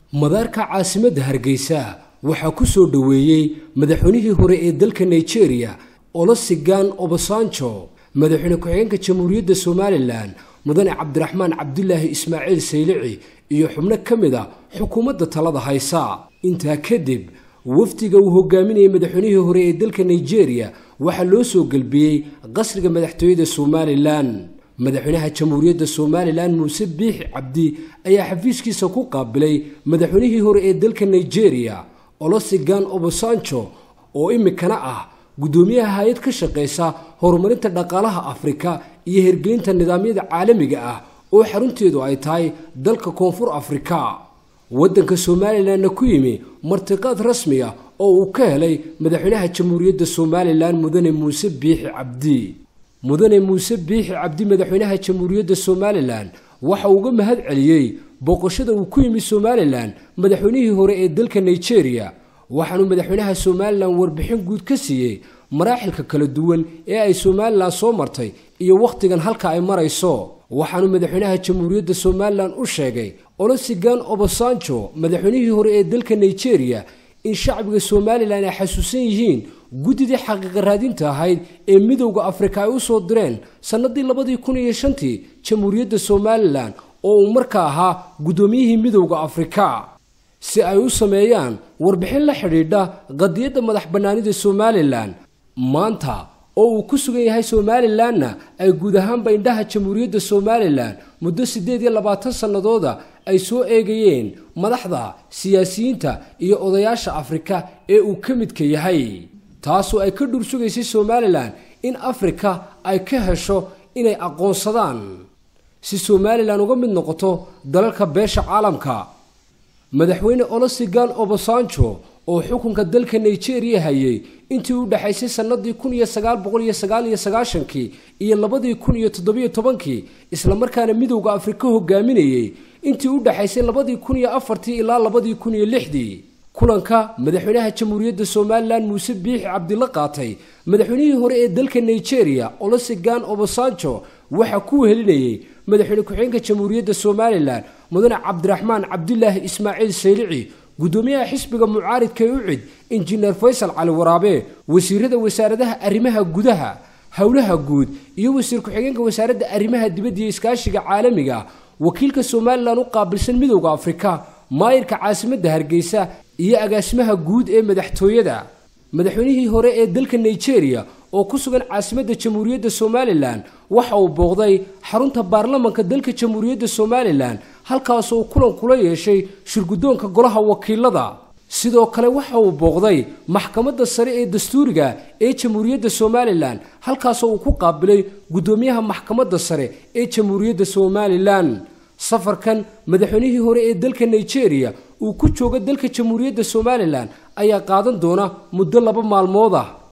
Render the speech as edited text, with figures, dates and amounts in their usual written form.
madaarka caasimadda Hargeysa waxa ku soo dhaweeyay madaxweynihii hore ee dalka Nigeria Olusegun Obasanjo madaxweyne ku-xigeenka Jamhuuriyadda Somaliland mudane Cabdiraxmaan Cabdullaahi Ismaaciil Saylici iyo xubno kamida xukuumadda talada haysa inta kadib wafdiga uu hogaaminayay madaxweynihii hore ee dalka Nigeria waxa loo soo galbiyay qasriga madaxtooyada Somaliland madaxweynaha Jamhuuriyadda Somaliland Muuse Biixi Cabdi ayaa xafiiskiisa ku qaabilay madaxweynihii hore ee dalka Nigeria Olusegun Obasanjo oo imikana ah gudoomiyaha hay'ad ka shaqeysa horumarinta dhaqaalaha Afrika iyo hirgelinta nidaamyada caalamiga ah oo xarunteedu ay tahay dalka Koonfur Afrika wadanka Somaliland ku yimi martiqaad rasmi ah oo uu ka helay madaxweynaha Jamhuuriyadda Somaliland mudane Muuse Biixi Cabdi madaxweynaha Jamhuuriyadda Somaliland waxa uu uga mahad celiyay booqashada uu ku yimi Somaliland madaxweynihii hore ee dalka Nigeria waxaanu madaxweynaha Somaliland warbixin guud ka siiyay maraaxilka kala duwan ee ay Somaliland soo martay iyo waqtigan halka ay marayso waxaanu madaxweynaha Jamhuuriyadda Somaliland u sheegay Olusegun Obasanjo madaxweynihii hore ee dalka Nigeria in shacbiga Somaliland ay xasuusan yihiin gudidii xaqiiqo raadinta ahayd ee midowga Afrika ay u soo direen sanadii 2005 Jamhuuriyadda Somaliland oo uu markaa ahaa gudoomiyihii midowga Afrika si ay u sameeyaan warbixin la xiriidha qadiyadda madaxbannaanida Somaliland maanta oo uu ku sugan yahay Somalilandna ay guud ahaanba indhaha Jamhuuriyadda Somaliland muddo 28 sanadooda ay soo eegayeen madaxda siyaasiyiinta iyo odayaasha Afrika ee uu ka midka yahay taasoo ay ka dhursugaysay Somaliland in Afrika ay ka hesho inay aqoonsadaan si Somaliland uga mid noqoto dalalka beesha caalamka madaxweyne Olusegun Obasanjo oo xukunka dalka Nigeria hayay intii u dhaxaysay sanadii 1999 iyo 2017 isla markaana midowga Afrika hogaaminayay intii u dhaxaysay 2004 ilaa 2006 kulanka madaxweynaha Jamhuuriyadda Somaliland Muuse Biixi Cabdi la qaatay madaxweynihii hore ee dalka Nigeria Olusegun Obasanjo waxa ku helinayay madaxweyne ku-xigeenka Jamhuuriyadda Somaliland mudane Cabdiraxmaan Cabdullaahi Ismaaciil Saylici gudoomiyaha xisbiga mucaaridka ee UCID injineer Faysal Cali Waraabe wasiirada wasaaradaha arrimaha gudaha hawlaha guud iyo wasiir ku-xigeenka wasaaradda arrimaha dibadda iyo iskaashiga caalamiga wakiilka Somaliland u qaabilsan midowga Afrika maayirka caasimadda Hargeysa iyo agaasimaha guud ee madaxtooyada madaxweynihii hore ee dalka Nigeria oo ku sugan caasimadda Jamhuuriyadda Somaliland waxa uu booqday xarunta baarlamaanka dalka Jamhuuriyadda Somaliland halkaas oo kulan kula yeeshay shirgudoonka golaha wakiilada sidoo kale waxa uu booqday maxkamadda sare ee dastuuriga ee Jamhuuriyadda Somaliland halkaas oo uu ku qaabilay gudoomiyaha maxkamadda sare ee Jamhuuriyadda Somaliland safarkan madaxweynihii hore ee dalka Nigeria uu ku joogo dalka Jamhuuriyadda Somaliland ayaa qaadan doona muddo 2 maalmood ah